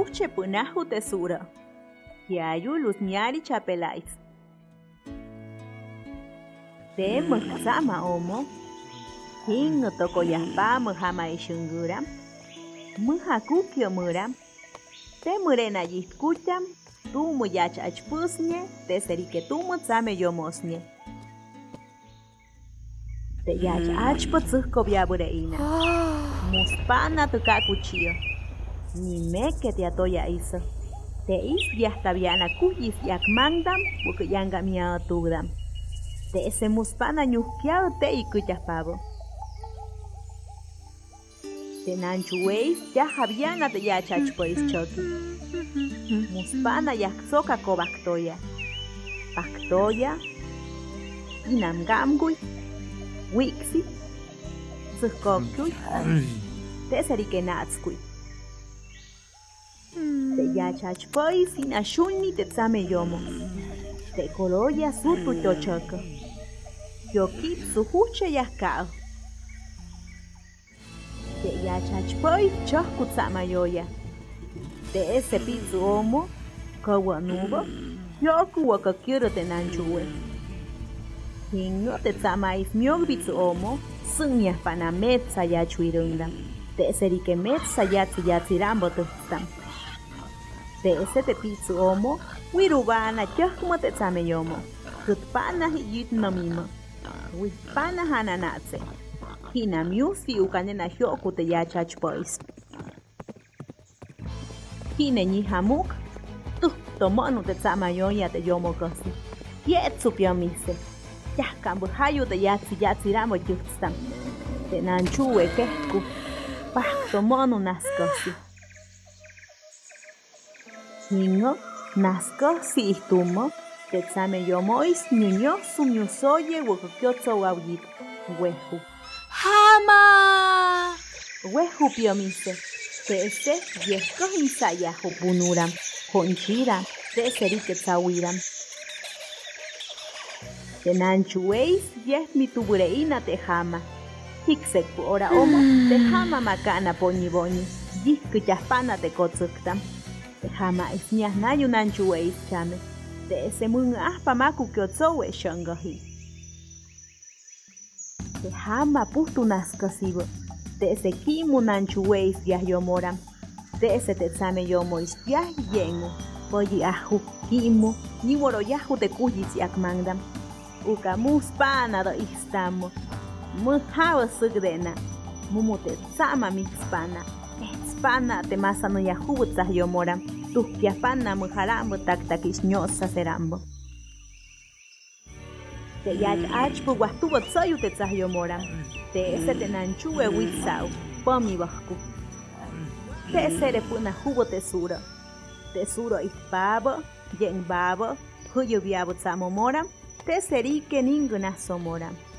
Uche punahu tesura. Yayu luz ñari chapelais. Te mksama omo. Hingo toko yahpa mhama ishunguram. Mhakukyo muram. Te murena yiskutam. Tu muyach achpusnye. Te serike tu mutsame yomosnye. Te yach achputsuh kobyabureina. Muspana tuka cuchillo. Ni me que te atoya isa. Te is yahtaviana kuyis yakmandam. Bukuyanga miao tugdam. Te ese muspana ñukiao te ikuyas pavo. Te nanchuweis ya javiana te ya chachpois choki. Muspana yaksoka ko baktoya. Baktoya. Inamgamgui. Wixi. Zuhkokui. Te serike natskui. Te ya chachpois inashuni te tsame yomo. Te koloya sutu tochoko. Yokit suhuche yakao. Te ya chachpois chohku tsamayoya. Te ese pizzu omo. Kawa nubo. Yoku wakakyuro te nanchuwe. Hingo te tsamais myogbitsu omo. Sunya pana metsa ya chuirundam. Te serike metsa yatsi rambo tuhstam. Te ese te pizzu omo. Wirubana chohkumo te tsameyomo. Kutpana hiyit nomimo. Wipana hananatse. Hina miusi ukanena hyoku te ya chachpois. Hine ni hamuk. Tu tomonu te tsamayoya te yomo kosi. Yetsu piomise. Yahkambu hayu te yatsi ramo yutstam. Te nanchuwe kehku. Pah tomonu naskosi. Hingo naskosi ihtumo. Te tsameyomois ñuño sumyusoye wokokyotso wawit. Wehu. Hama! Wehu piomise. Te ese yesko insaya hupunuram. Honchira. Te serike tsawiram. Te nanchuweis yeh mi tubureina te jama. Hiksek pu ora omo. Te jama makana poñi boñi. Yihku yahpana te kotsuktam. Te jama isniah nayu nanchuweis chame. Te ese munga ahpa maku kyotsowe shongohi. Te jama puhtu naskasibo. Te ese kimu nanchuweis yah yomoram. Te ese te tsame yomois yah yengu. Poyi ahu kimu. Niworo yahu te kuyis yakmandam. Uka muspana do istamo. Muhawa sugdena. Mumu te tsama mixpana. Etspana te masano yahu tsah yomoram. Tuhkiapana mujarambo taktakis ñosa serambo. Te yach achpu wahtubo tsoyu te tsah yomoram. Te ese te nanchuwe witsau. Pomi wahku. Te ese repuna hubo tesuro. Tesuro ispabo. Yen babo. Huyo viabo tsamomoram. Te serike ninguna somoram.